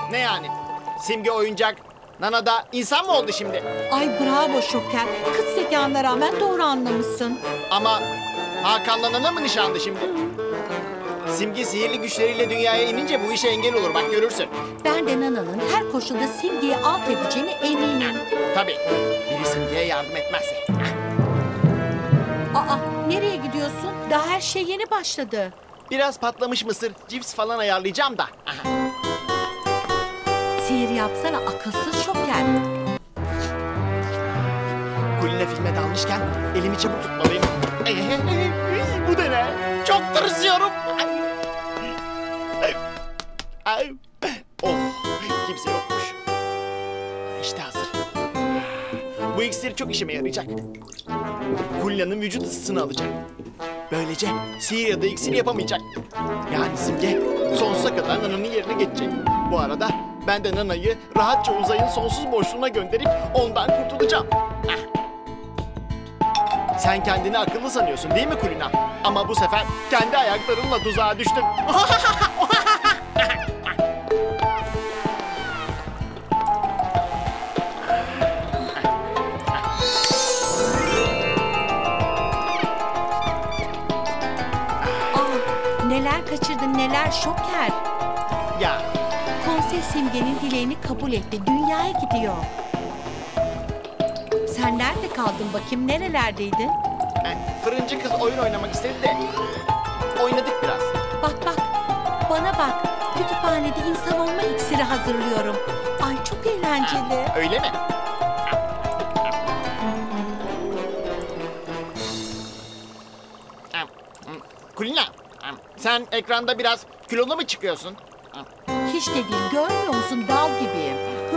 Ne yani? Simge oyuncak, Nana da insan mı oldu şimdi? Ay bravo Şoker. Kız zekanına rağmen doğru anlamışsın. Ama Hakan'la Nana mı nişanlı şimdi? Simge sihirli güçleriyle dünyaya inince bu işe engel olur, bak görürsün. Ben de Nana'nın her koşulda Simge'yi alt edeceğine eminim. Tabii, biri Simge'ye yardım etmezse. Aa, nereye gidiyorsun? Daha her şey yeni başladı. Biraz patlamış mısır, cips falan ayarlayacağım da. Aha. Sihir yapsana akılsız Şoker. Kulina filme dalmışken elimi çabuk tutmalıyım. Bu da ne? Çok tırsıyorum. Ay. Oh, kimse yokmuş. İşte hazır. Bu iksir çok işime yarayacak. Kulina'nın vücut ısısını alacak. Böylece sihir ya da iksir yapamayacak. Yani Simge sonsuza kadar Nana'nın yerine geçecek. Bu arada ben de Nana'yı rahatça uzayın sonsuz boşluğuna gönderip ondan kurtulacağım. Sen kendini akıllı sanıyorsun değil mi Kulina? Ama bu sefer kendi ayaklarınla tuzağa düştün. Neler kaçırdın neler Şoker. Ya Konsey Simge'nin dileğini kabul etti. Dünyaya gidiyor. Sen nerede kaldın bakayım? Nerelerdeydin? fırıncı kız oyun oynamak istedi de oynadık biraz. Bak bak. Bana bak. Kütüphanede insan olma iksiri hazırlıyorum. Ay çok eğlenceli. Öyle mi? Kulina, sen ekranda biraz kilolu mu çıkıyorsun? Hiç de değil. Görmüyor musun? Dal gibiyim.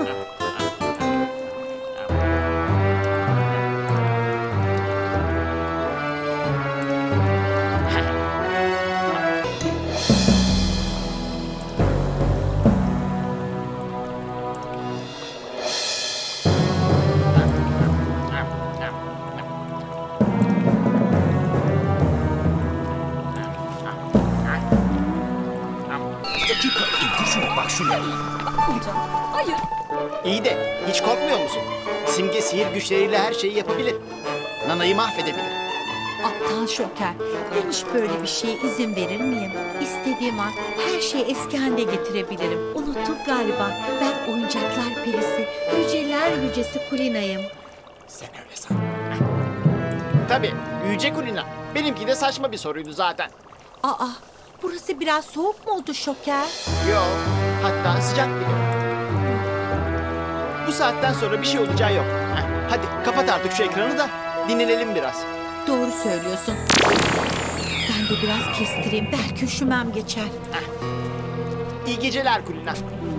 Bak şuna. Hayır. İyi de hiç korkmuyor musun? Simge sihir güçleriyle her şeyi yapabilir. Nana'yı mahvedebilir. Aptal Şoker. Ben hiç böyle bir şeye izin verir miyim? İstediğim an her şeyi eski haline getirebilirim. Unuttum galiba. Ben oyuncaklar perisi, yüceler yücesi Kulina'yım. Sen öyle san. Tabii, Yüce Kulina. Benimki de saçma bir soruydu zaten. Aa, burası biraz soğuk mu oldu Şoker? Yo, hatta sıcak bile. Bu saatten sonra bir şey olacağı yok. Hadi kapat artık şu ekranı da dinlenelim biraz. Doğru söylüyorsun. Ben de biraz kestireyim. Belki üşümem geçer. İyi geceler Kulina.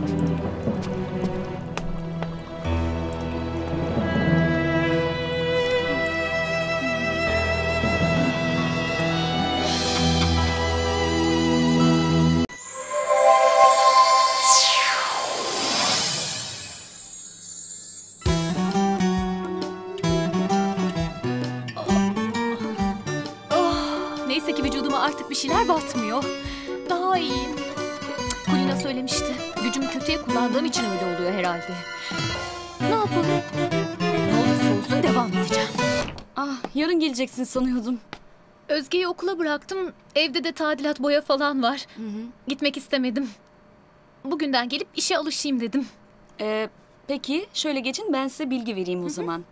Neyse ki vücuduma artık bir şeyler batmıyor. Daha iyiyim. Kulina söylemişti. Gücümü kötüye kullandığım için öyle oluyor herhalde. Ne yapalım? Ne olursa olsun devam edeceğim. Ah, yarın geleceksin sanıyordum. Özge'yi okula bıraktım. Evde de tadilat boya falan var. Gitmek istemedim. Bugünden gelip işe alışayım dedim. Peki, şöyle geçin ben size bilgi vereyim o zaman.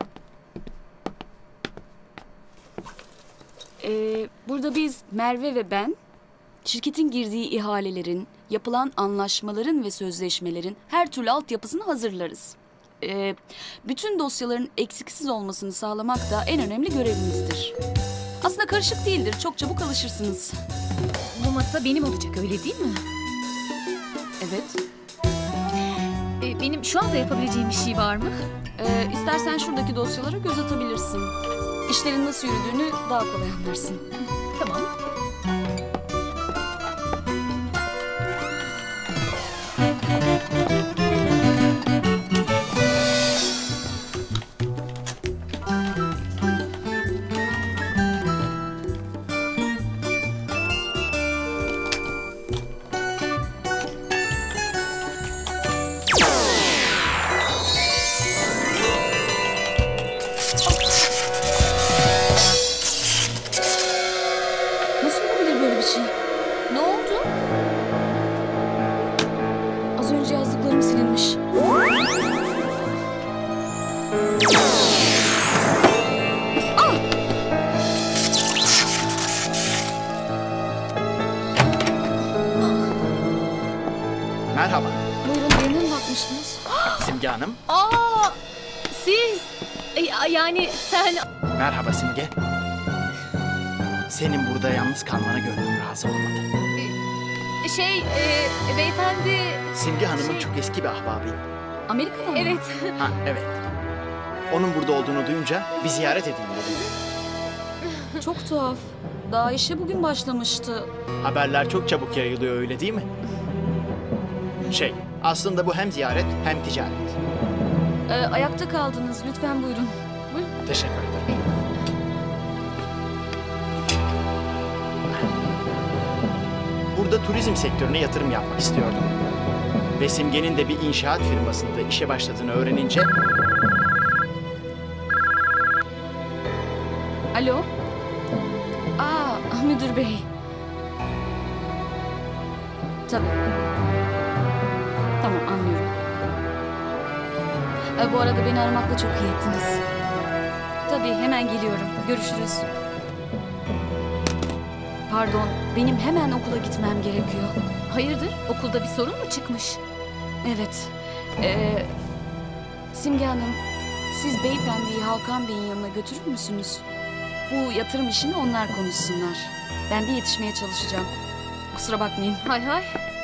Burada biz Merve ve ben şirketin girdiği ihalelerin, yapılan anlaşmaların ve sözleşmelerin her türlü altyapısını hazırlarız. Bütün dosyaların eksiksiz olmasını sağlamak da en önemli görevimizdir. Aslında karışık değildir, çok çabuk alışırsınız. Bu masa benim olacak öyle değil mi? Evet. Benim şu anda yapabileceğim bir şey var mı? İstersen şuradaki dosyalara göz atabilirsin. İşlerin nasıl yürüdüğünü daha kolay anlarsın. Tamam. Az önce yazdıklarım silinmiş. Merhaba Buyurun, birine mi bakmıştınız? Simge Hanım. Aa, siz. Yani sen... Merhaba Simge. Senin burada yalnız kalmana gönlüm razı olmadı. Beyefendi... Simge Hanım'ın çok eski bir ahbabıyım. Amerika'dan mı? Evet. Ha evet. Onun burada olduğunu duyunca bir ziyaret edeyim dedim. Çok tuhaf. Daha işe bugün başlamıştı. Haberler çok çabuk yayılıyor öyle değil mi? Aslında bu hem ziyaret hem ticaret. Ayakta kaldınız. Lütfen buyurun. Teşekkür ederim. Burada turizm sektörüne yatırım yapmak istiyordum. Ve Simge'nin de bir inşaat firmasında işe başladığını öğrenince... Alo? Müdür bey. Tabii. Tamam, anlıyorum. Bu arada beni aramakla çok iyi ettiniz. Tabii, hemen geliyorum. Görüşürüz. Pardon, benim hemen okula gitmem gerekiyor. Hayırdır? Okulda bir sorun mu çıkmış? Evet. Simge Hanım, siz beyefendiyi Hakan Bey'in yanına götürür müsünüz? Bu yatırım işini onlar konuşsunlar. Ben de yetişmeye çalışacağım. Kusura bakmayın. Hay hay.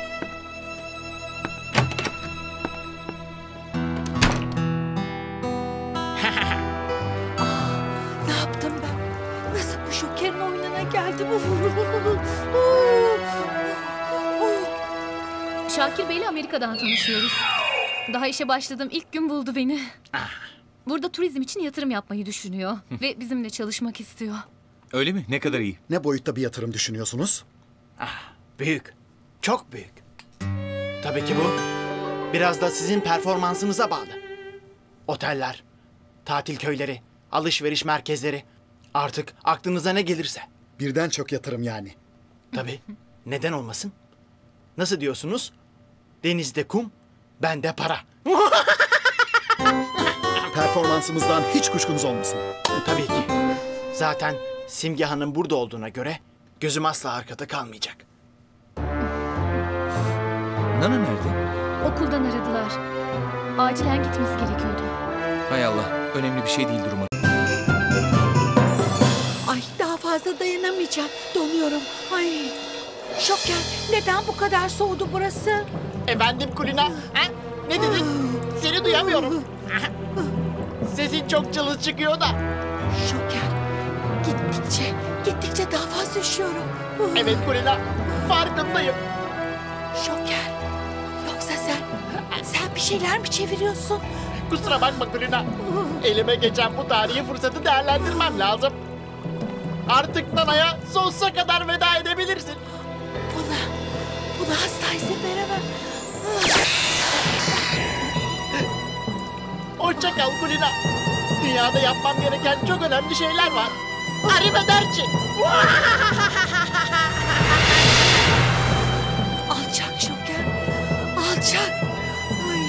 Ne yaptım ben? Nasıl bu şokerin oyununa geldim? Şakir Bey'le Amerika'dan tanışıyoruz. Daha işe başladığım ilk gün buldu beni. Burada turizm için yatırım yapmayı düşünüyor. Ve bizimle çalışmak istiyor. Öyle mi? Ne kadar iyi. Ne boyutta bir yatırım düşünüyorsunuz? Büyük. Çok büyük. Tabii ki bu biraz da sizin performansınıza bağlı. Oteller, tatil köyleri, alışveriş merkezleri. Artık aklınıza ne gelirse. Birden çok yatırım yani. Tabii. Neden olmasın? Nasıl diyorsunuz? Denizde kum, bende para. Performansımızdan hiç kuşkunuz olmasın. Tabii ki. Zaten Simge Hanım burada olduğuna göre gözüm asla arkada kalmayacak. Nana nerede? Okuldan aradılar. Acilen gitmesi gerekiyordu. Hay Allah. Önemli bir şey değil durumu. Ay daha fazla dayanamayacağım. Donuyorum. Ay. Şoker, neden bu kadar soğudu burası? Efendim Kulina, ha? Ne dedin? Seni duyamıyorum. Sesin çok cılız çıkıyor da. Şoker, gittikçe daha fazla üşüyorum. Evet Kulina, farkındayım. Şoker, yoksa sen bir şeyler mi çeviriyorsun? Kusura bakma Kulina. Elime geçen bu tarihi fırsatı değerlendirmem lazım. Artık Nana'ya sonsuza kadar veda edebilirsin. Buna asla izin veremem. Hoşça kal Kulina. Dünyada yapmam gereken çok önemli şeyler var. Arrivederci. Alçak Şoker, alçak. Ay.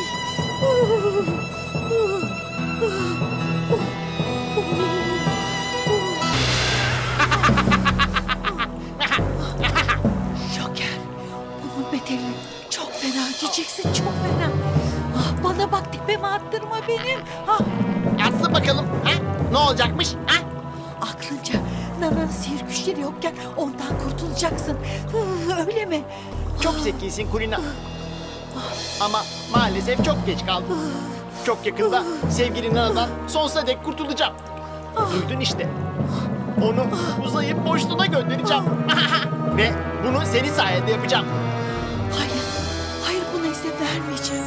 Şoker, bunun bedelini çok fena ödeyeceksin, çok fena. Bana bak, tepeme attırma benim. Yazsın bakalım. Ha? Ne olacakmış? Ha? Aklınca Nana'nın sihir güçleri yokken ondan kurtulacaksın. Öyle mi? Çok zekisin Kulina. Ama maalesef çok geç kaldım. Çok yakında sevgili Nana'dan sonsuza dek kurtulacağım. Duydun işte. Onu uzayıp boşluğuna göndereceğim. Ve bunu senin sayende yapacağım. Hayır buna izin vermeyeceğim.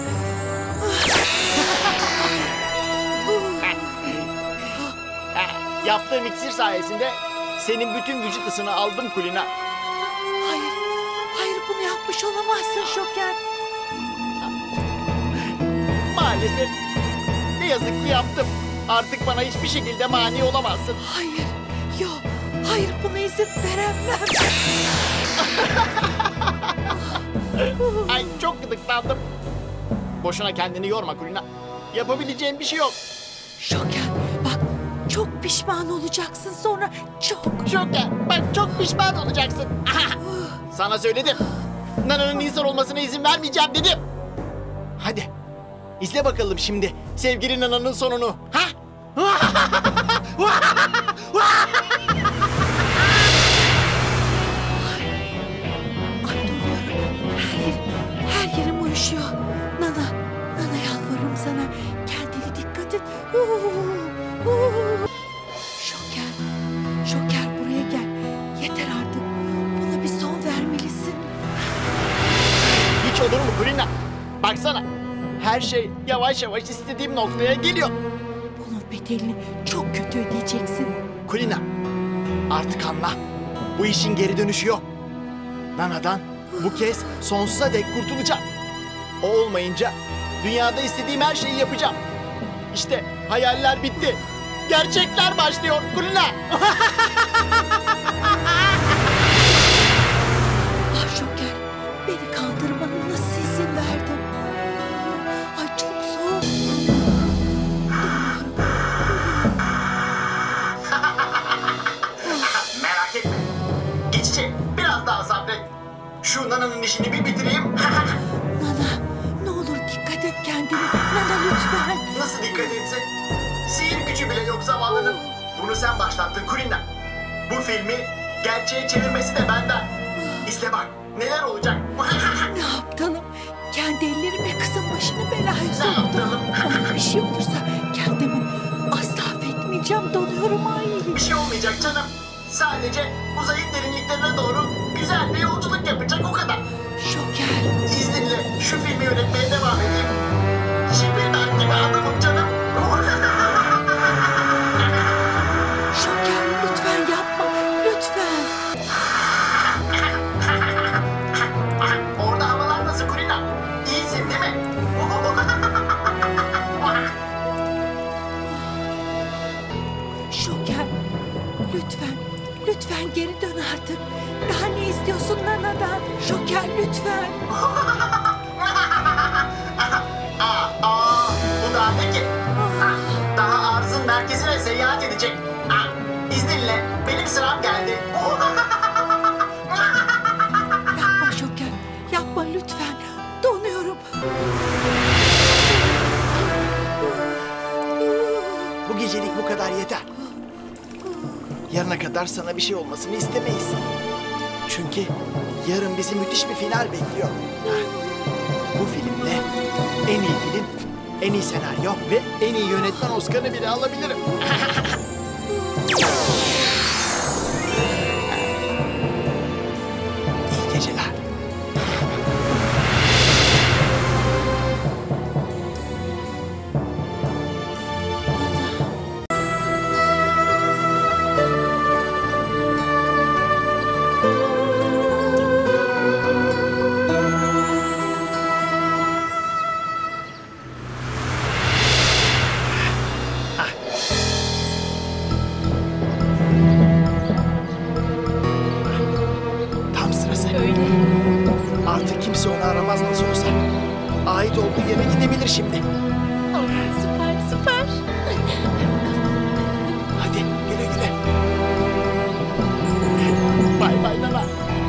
Yaptığım iksir sayesinde senin bütün vücut ısını aldım Kulina. Hayır bunu yapmış olamazsın Şoker. Maalesef ne yazık ki yaptım. Artık bana hiçbir şekilde mani olamazsın. Hayır buna izin veremem. Ay çok gıdıklandım. kaldım. Boşuna kendini yorma Kulina. Yapabileceğin bir şey yok. Şoker bak çok pişman olacaksın sonra çok. Şoker bak çok pişman olacaksın. Sana söyledim. Nana'nın insan olmasına izin vermeyeceğim dedim. Hadi izle bakalım şimdi sevgili Nana'nın sonunu. Ha? Ay doluyorum. Her yerim uyuşuyor. Nana yalvarırım sana. Kendine dikkat et. Şoker buraya gel. Yeter artık. Buna bir son vermelisin. Hiç olur mu Kulina? Baksana. Her şey yavaş yavaş istediğim noktaya geliyor. Bunun bedelini çok kötü ödeyeceksin. Kulina, artık anla. Bu işin geri dönüşü yok. Nana'dan bu kez sonsuza dek kurtulacağım. O olmayınca dünyada istediğim her şeyi yapacağım. İşte hayaller bitti. Gerçekler başlıyor Kulina. Ah Şoker, beni kandırmana nasıl izin verdin? Ay çok soğuk. Merak etme. Geçecek. Biraz daha sabret. Şu Nana'nın işini bir bitireyim. Nana, ne olur dikkat et kendine. Nana lütfen. Nasıl dikkat etsin? Sihir gücü bile yok zavallının. Bunu sen başlattın Kulina. Bu filmi gerçeğe çevirmesi de benden. İzle bak neler olacak. Ne yaptalım? Kendi ellerimle kızın başını belaya Ne soktum. yaptalım? Ona bir şey olursa kendimi asla affetmeyeceğim. Donuyorum ay. Bir şey olmayacak canım. Sadece uzayın derinliklerine doğru güzel bir yolculuk yapacak o kadar. Şoker, İzninle şu filmi yönetmeye devam edeyim. Spielberg gibi adamım canım. Şoker lütfen yapma. Lütfen. Orada havalar nasıl Kulina? İyisin değil mi? Şoker, lütfen. Lütfen geri dön artık. Daha ne istiyorsun Nana'dan? Şoker lütfen. Bu daha ne ki? Daha arzın merkezine seyahat edecek. İzninle benim sıram geldi. Yapma Şoker. Yapma lütfen. Donuyorum. Bu gecelik bu kadar yeter. Yarına kadar sana bir şey olmasını istemeyiz. Çünkü yarın bizi müthiş bir final bekliyor. Bu filmde en iyi film, en iyi senaryo ve en iyi yönetmen Oscar'ını bile alabilirim. İyi geceler. Tam sırası. Öyle. Artık kimse onu aramaz nasıl olsa. Ait olduğu yere gidebilir şimdi. Oh, süper süper. Hadi güle güle. Bay bay Nana.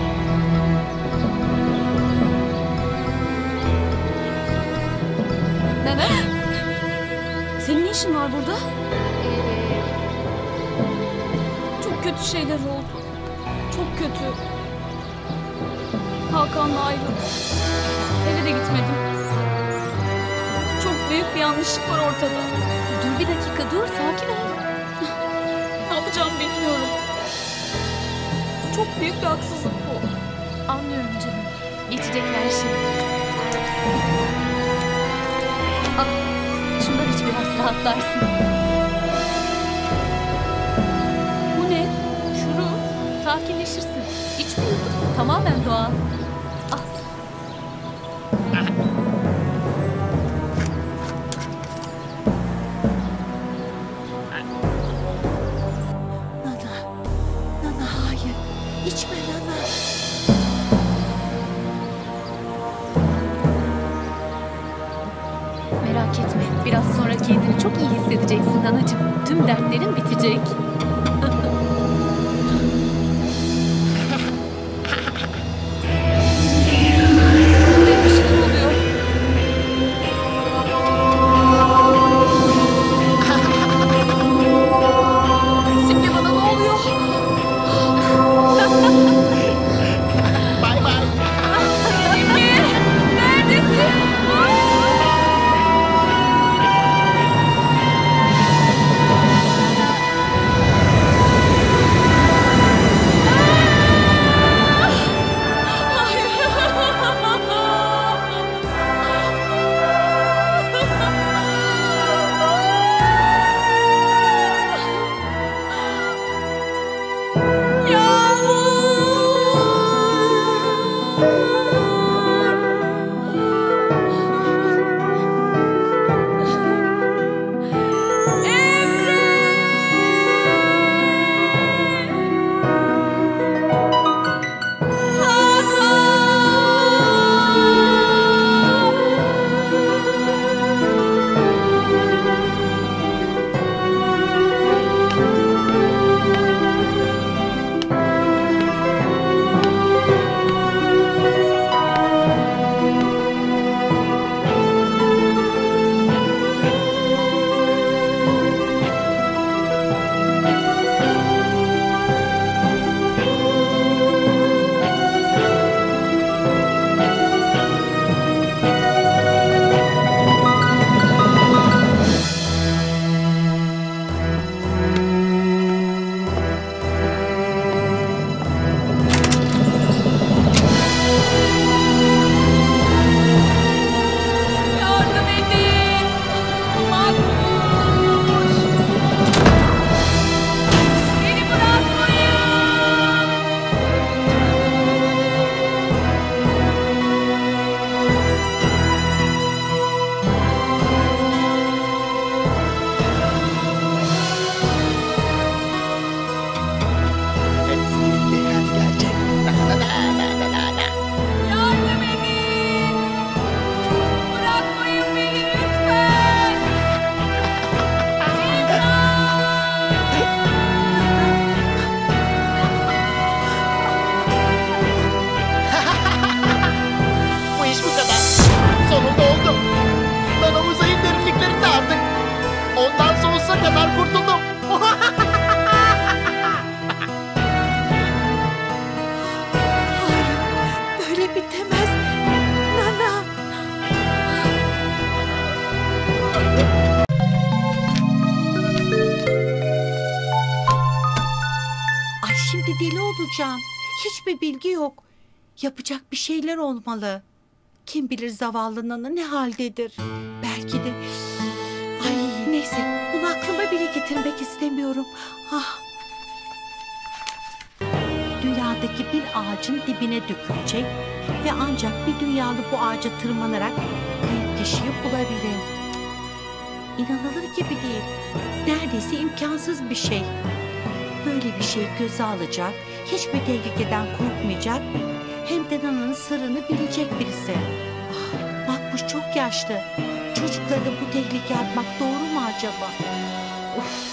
Nene? Senin ne işin var burada? Çok kötü şeyler oldu. Çok kötü. Hakan'la ayrıldım. Eve de gitmedim. Çok büyük bir yanlışlık var ortada. Dur bir dakika dur sakin ol. Ne yapacağımı bilmiyorum. Çok büyük bir haksızlık bu. Anlıyorum canım. Geçecek her şey. Al şundan iç biraz rahatlarsın. Bu ne? Şuru sakinleşirsin. İç bir yudum. Tamamen doğal. Nana hayır. İçme Nana. Merak etme. Biraz sonra kendini çok iyi hissedeceksin anacığım. Tüm dertlerin bitecek. Burada bir şeyler oluyor. Simge bana ne oluyor? Bay bay. Simge! Neredesin? Yardım edin! Makbuş! Beni bırakmayın! Hadi gelecek. Yardım edin! Bırakmayın beni lütfen! Bu iş bu kadar. Sonunda oldu. Nana uzayın derinliklerinde artık. Ondan sonsuza kadar kurtuldum. Böyle bitemez. Nana. Ay şimdi deli olacağım. Hiçbir bilgi yok. Yapacak bir şeyler olmalı. Kim bilir zavallı Nana ne haldedir. Belki de... Ay neyse bunu aklıma bile getirmek istemiyorum. Ah. Dünyadaki bir ağacın dibine dökülecek ve ancak bir dünyalı bu ağaca tırmanarak kayıp kişiyi bulabilir. İnanılır gibi değil. Neredeyse imkansız bir şey. Böyle bir şey göze alacak, hiçbir tehlikeden korkmayacak, hem de Nana'nın sırrını bilecek birisi. Ah, Makbuş çok yaşlı. Çocuklara bu tehlike atmak doğru mu acaba? Of.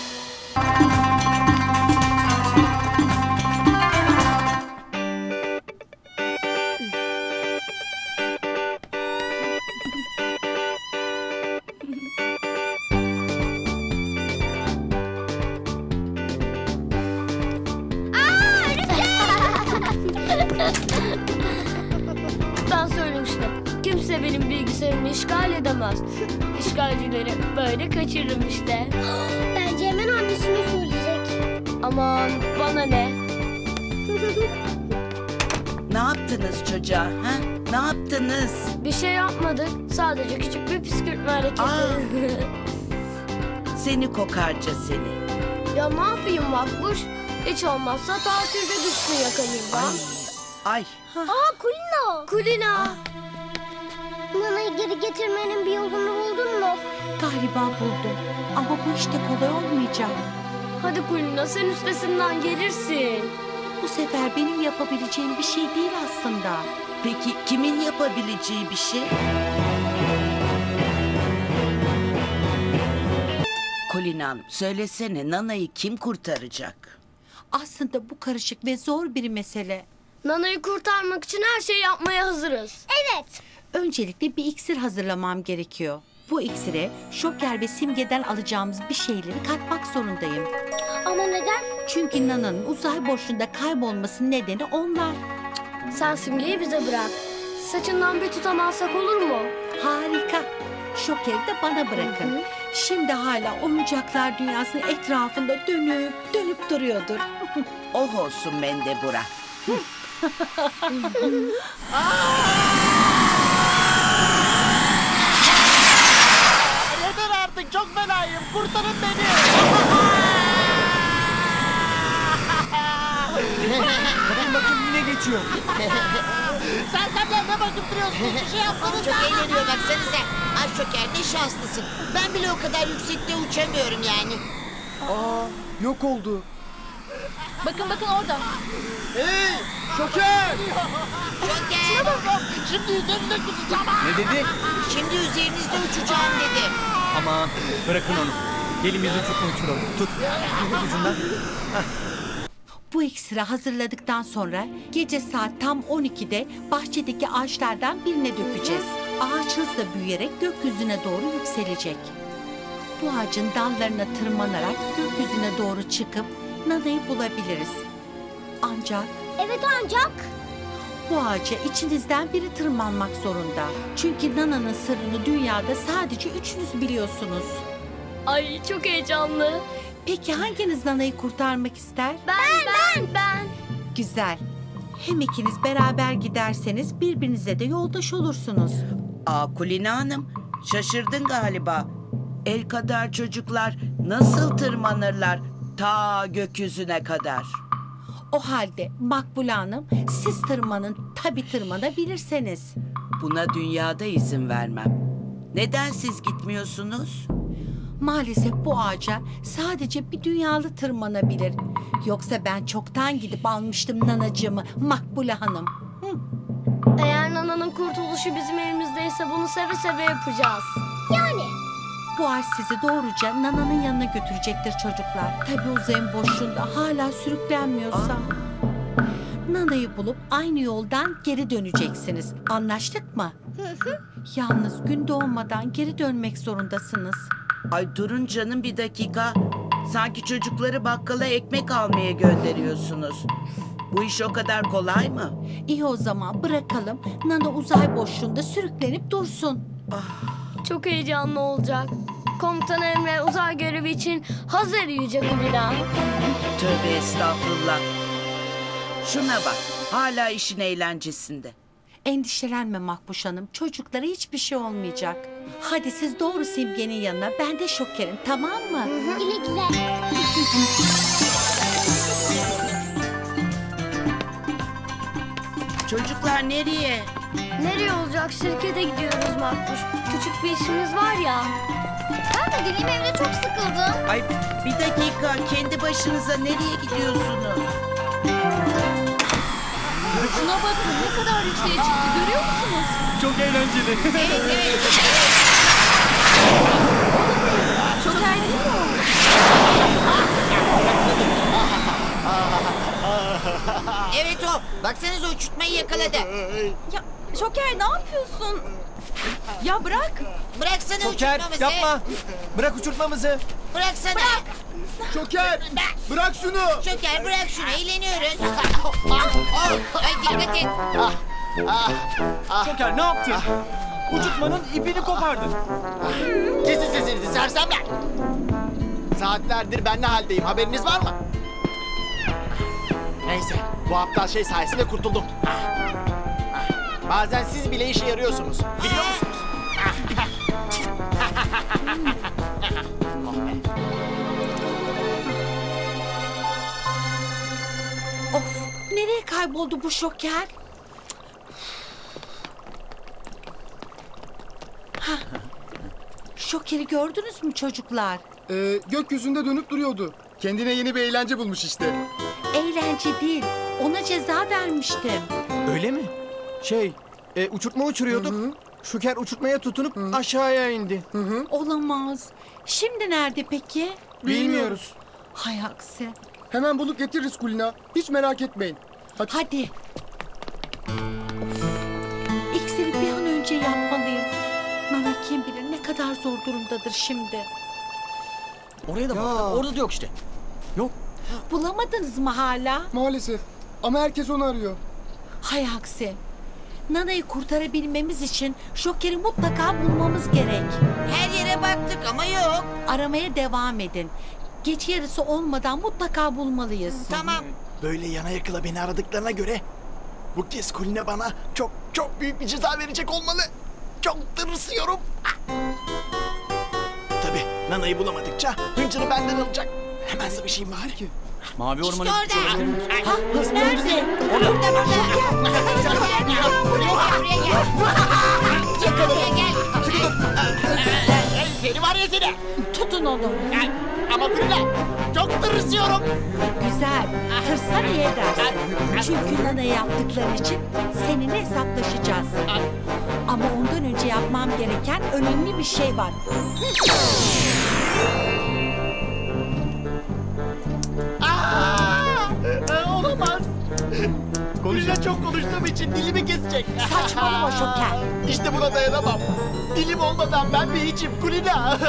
Ben söylemiştim. Kimse benim bilgisayarımı işgal edemez. İşgalcileri böyle kaçırırım işte. Bence hemen annesine söyleyecek. Aman bana ne? Ne yaptınız çocuğa? Ha? Ne yaptınız? Bir şey yapmadık. Sadece küçük bir püskürtme hareketi. Seni kokarca seni. Ya ne yapayım Makbuş? Hiç olmazsa tatilde düştü yakamızdan. Ay. Aa Kulina. Kulina. Nana'yı geri getirmenin bir yolunu buldun mu? Galiba buldum. Ama bu işte kolay olmayacak. Hadi Kulina sen üstesinden gelirsin. Bu sefer benim yapabileceğim bir şey değil aslında. Peki kimin yapabileceği bir şey? Kulina Hanım, söylesene Nana'yı kim kurtaracak? Aslında bu karışık ve zor bir mesele. Nana'yı kurtarmak için her şeyi yapmaya hazırız. Evet. Öncelikle bir iksir hazırlamam gerekiyor. Bu iksire Şoker ve Simge'den alacağımız bir şeyleri katmak zorundayım. Ama neden? Çünkü Nana'nın uzay boşluğunda kaybolmasının nedeni onlar. Sen Simge'yi bize bırak. Saçından bir tutamazsak olur mu? Harika. Şoker'i de bana bırakın. Şimdi hala oyuncaklar dünyasının etrafında dönüp duruyordur. Oh olsun Mendebura. Yeter artık, çok fenayım. Kurtarın beni. Bakın yine geçiyor. Sersemler ne bakıp duruyorsunuz? Bir şey yapsanız. Çok eğleniyor baksanıza. Ay Şoker ne şanslısın. Ben bile o kadar yüksekte uçamıyorum yani. Yok oldu. Bakın orada. Hey! Şoker! Şoker Şimdi üzerinde kusacağım. Ne dedi? şimdi üzerinizde uçacağım dedi. Aman bırakın onu. Gelin biz uçurtma uçuralım. Tut. Ucundan. Bu iksiri hazırladıktan sonra gece saat tam 12'de bahçedeki ağaçlardan birine dökeceğiz. Ağaç hızla büyüyerek gökyüzüne doğru yükselecek. Bu ağacın dallarına tırmanarak gökyüzüne doğru çıkıp Nana'yı bulabiliriz. Ancak Evet ancak. bu ağaca içinizden biri tırmanmak zorunda. Çünkü Nana'nın sırrını dünyada sadece üçünüz biliyorsunuz. Ay çok heyecanlı. Peki hanginiz Nana'yı kurtarmak ister? Ben. Güzel. Hem ikiniz beraber giderseniz birbirinize de yoldaş olursunuz. Kulina Hanım, şaşırdın galiba. El kadar çocuklar nasıl tırmanırlar ta gökyüzüne kadar? O halde Makbule Hanım siz tırmanın, tabii tırmanabilirseniz. Buna dünyada izin vermem. Neden siz gitmiyorsunuz? Maalesef bu ağaca sadece bir dünyalı tırmanabilir. Yoksa ben çoktan gidip almıştım nanacığımı Makbule Hanım. Eğer Nana'nın kurtuluşu bizim elimizdeyse bunu seve seve yapacağız. Yani. Bu ağaç sizi doğruca Nana'nın yanına götürecektir çocuklar. Tabii uzayın boşluğunda hala sürüklenmiyorsa. Nana'yı bulup aynı yoldan geri döneceksiniz. Anlaştık mı? Yalnız gün doğmadan geri dönmek zorundasınız. Ay durun canım bir dakika. Sanki çocukları bakkala ekmek almaya gönderiyorsunuz. Bu iş o kadar kolay mı? İyi o zaman bırakalım. Nana uzay boşluğunda sürüklenip dursun. Çok heyecanlı olacak. Komutan Emre uzay görevi için hazır Yüce Kulina. Tövbe estağfurullah. Şuna bak, hala işin eğlencesinde. Endişelenme Makbuş Hanım. Çocuklara hiçbir şey olmayacak. Hadi siz doğru Simge'nin yanına. Ben de Şoker'in, tamam mı? Güle güle. Çocuklar nereye? Nereye olacak? Şirkete gidiyoruz Makbuş. Küçük bir işimiz var ya. Ben de geleyim, evde çok sıkıldım. Ay bir dakika, kendi başınıza nereye gidiyorsunuz? Şuna bakın ne kadar yükseğe çıktı görüyor musunuz? Çok eğlenceli. Şoker değil mi o? Evet o. Baksanıza uçurtmayı yakaladı. Ya Şoker ne yapıyorsun? Ya bırak. Bıraksana Şoker uçurtmamızı. yapma. Bırak uçurtmamızı. Bıraksana. Şoker! Bırak şunu! Şoker bırak şunu, eğleniyoruz. Ay dikkat et. Şoker ne yaptın? Uçurtmanın ipini kopardın. Kesin sesinizi sersemler. Saatlerdir ben ne haldeyim, haberiniz var mı? Neyse, bu aptal şey sayesinde kurtuldum. Bazen siz bile işe yarıyorsunuz, biliyor musunuz? Oh be. Of, nereye kayboldu bu Şoker? Hah. Şoker'i gördünüz mü çocuklar? Gökyüzünde dönüp duruyordu. Kendine yeni bir eğlence bulmuş işte. Eğlence değil, ona ceza vermiştim. Öyle mi? Uçurtma uçuruyorduk. Şoker uçurtmaya tutunup aşağıya indi. Olamaz. Şimdi nerede peki? Bilmiyoruz. Hay aksi. Hemen bulup getiririz Kulina. Hiç merak etmeyin. Hadi. Hadi. Of. İksiri bir an önce yapmalıyım. Nana kim bilir ne kadar zor durumdadır şimdi. Oraya da Ya. baktık. Orada da yok işte. Yok. Bulamadınız mı hala? Maalesef. Ama herkes onu arıyor. Hay aksi. Nana'yı kurtarabilmemiz için Şoker'i mutlaka bulmamız gerek. Her yere baktık ama yok. Aramaya devam edin. Gece yarısı olmadan mutlaka bulmalıyız. Tamam. Böyle yana yakıla beni aradıklarına göre bu kez Kulina bana çok çok büyük bir ceza verecek olmalı. Çok tırsıyorum. Tabii Nana'yı bulamadıkça hıncını benden alacak. Hemen sıvışayım bari. Mavi İşte ormanı orada. Nerede? Burada. Buraya gel. Buraya gel. Seni var ya seni. Tutun onu. Ama Kulina çok tırsıyorum. Güzel. Tırsan iyi edersin. Çünkü Nana'ya yaptıkları için seninle hesaplaşacağız. Ama ondan önce yapmam gereken önemli bir şey var. Olamaz. Kulina çok konuştuğum için dilimi kesecek. Saçmalama Şoker. İşte buna dayanamam. Dilim olmadan ben bir hiçim Kulina.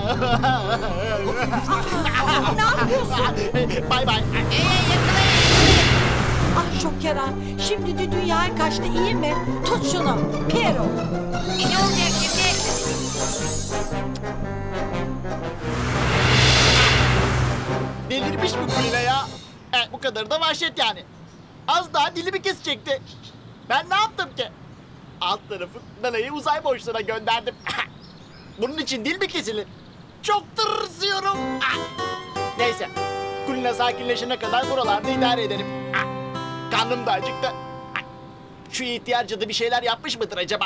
Ne yapıyorsun? Bay bay. Ah Şoker ah. Şimdi de dünyaya kaçtı iyi mi? Tut şunu. Piero. Ne olacak şimdi? Delirmiş bu Kulina ya. Bu kadar da vahşet yani. Az daha dilimi kesecekti. Ben ne yaptım ki? Alt tarafı Nana'yı uzay boşluğuna gönderdim. Bunun için dil mi kesilir? Çok tırsıyorum. Neyse. Kulina sakinleşene kadar buralarda idare ederim. Karnım da acıktı. Şu ihtiyar cadı bir şeyler yapmış mıdır acaba?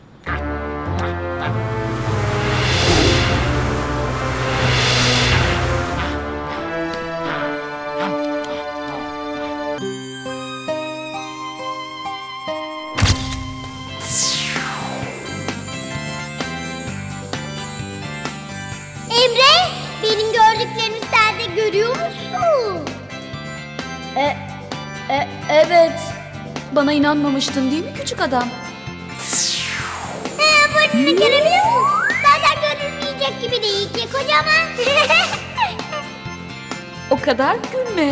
Emre, benim gördüklerimi sen de görüyor musun? Evet. Bana inanmamıştın değil mi küçük adam? Burnunu görebiliyor musun? Zaten görünmeyecek gibi değil ki kocaman. O kadar gülme.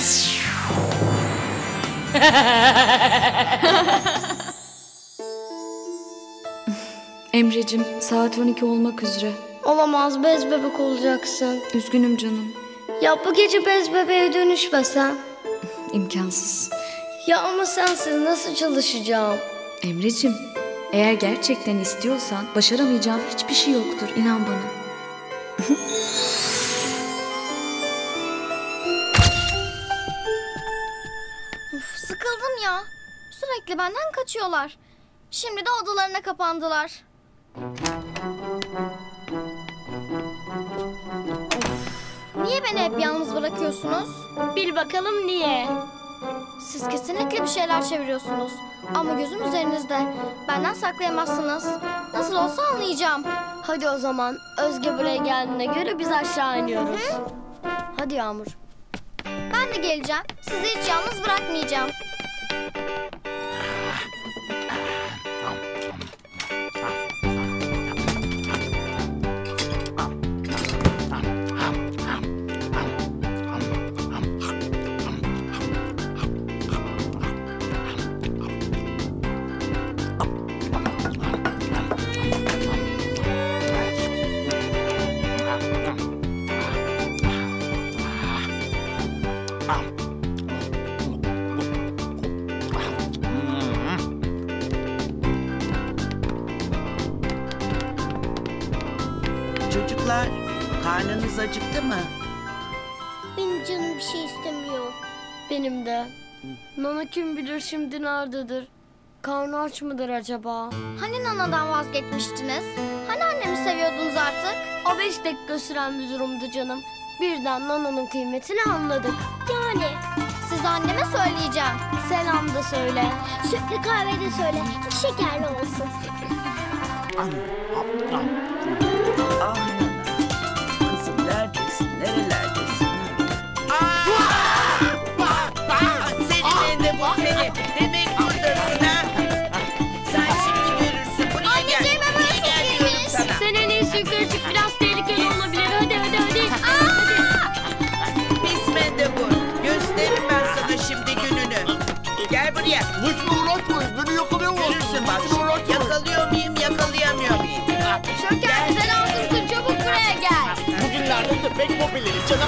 Emrecim, saat 12 olmak üzere. Olamaz, bez bebek olacaksın. Üzgünüm canım. Ya bu gece bez bebeğe dönüşmesen. İmkansız. Ya ama sensiz nasıl çalışacağım? Emrecim, eğer gerçekten istiyorsan başaramayacağın hiçbir şey yoktur. İnan bana. Sıkıldım ya. Sürekli benden kaçıyorlar. Şimdi de odalarına kapandılar. Niye beni hep yalnız bırakıyorsunuz? Bil bakalım niye? Siz kesinlikle bir şeyler çeviriyorsunuz. Ama gözüm üzerinizde. Benden saklayamazsınız. Nasıl olsa anlayacağım. Hadi o zaman Özge buraya geldiğine göre biz aşağı iniyoruz. Hadi Yağmur. Ben de geleceğim. Sizi hiç yalnız bırakmayacağım. Çocuklar, karnınız acıktı mı? Benim canım bir şey istemiyor. Benim de. Nana kim bilir şimdi nerededir? Karnı aç mıdır acaba? Hani Nana'dan vazgeçmiştiniz? Hani annemi seviyordunuz artık? O 5 dakika süren bir durumdu canım. Birden Nana'nın kıymetini anladık. Yani Size anneme söyleyeceğim. Selam da söyle. sütlü kahve de söyle. Şekerli olsun. Ah nana. Kızım neredesin? Nerelerdesin? Senin Mendebur seni. Demek buradasın ha? Sen şimdi görürsün. Buraya gel. Anneciğim, hemen Buraya gel diyorum çekilmiş. sana. Sen en iyisi yukarı çık, biraz tehlikeli olabilir. Hadi. Pis Mendebur. Gösteririm ben sana şimdi gününü. Gel buraya. Boşuna uğraşmayın. Beni yakalıyor mu? Görürsün bak şimdi. Yakalıyor muyum, yakalayamıyor muyum? Şoker bize lazımsın. Çabuk buraya gel. Bugünlerde de pek popülerim canım.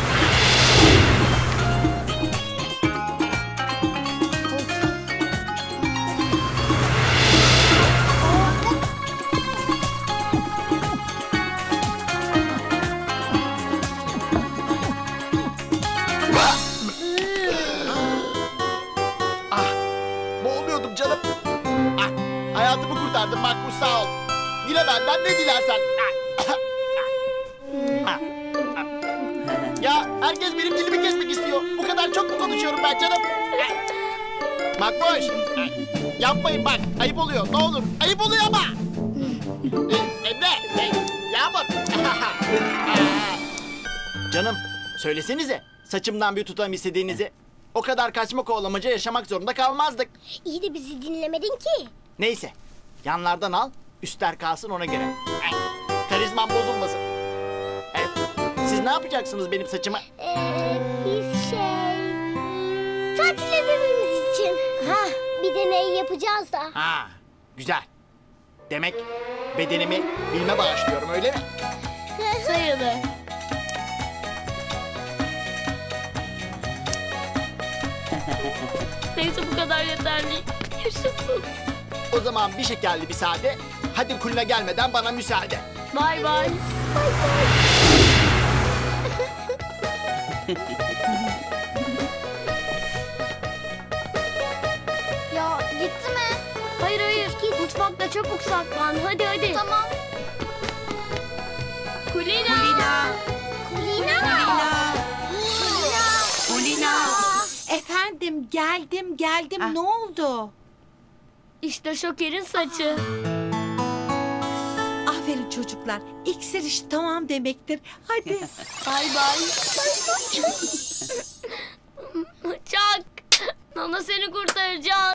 Boğuluyordum canım. Hayatımı kurtardın Makbuş, sağ ol. Dile benden ne dilersen. Ya herkes benim dilimi kesmek istiyor. Bu kadar çok mu konuşuyorum ben canım? Makbuş. Yapmayın bak. Ayıp oluyor. Ne olur. Ayıp oluyor ama. Emre. Yağmur. Canım söylesenize. Saçımdan bir tutam istediğinizi. O kadar kaçma kovalamaca yaşamak zorunda kalmazdık. İyi de bizi dinlemedin ki. Neyse. Yanlardan al. Üstler kalsın ona göre. Karizmam bozulmasın. Evet. Siz ne yapacaksınız benim saçıma? Biz tatil edememiz için. Bir deney yapacağız da. Ha, güzel. Demek bedenimi bilme bağışlıyorum öyle mi? Sayılır. Neyse bu kadar yeterli. Yaşasın. O zaman bir şekerli bir sade. Hadi kulüne gelmeden bana müsaade. Bay bay. Ya gitti mi? Hayır. Mutfakta çabuk saklan. Hadi. Tamam. Kulina. Kulina. Efendim geldim ne oldu? İşte Şoker'in saçı. Aferin çocuklar. İksir işi tamam demektir. Hadi. Bay bay. Çak. Nana seni kurtaracağız.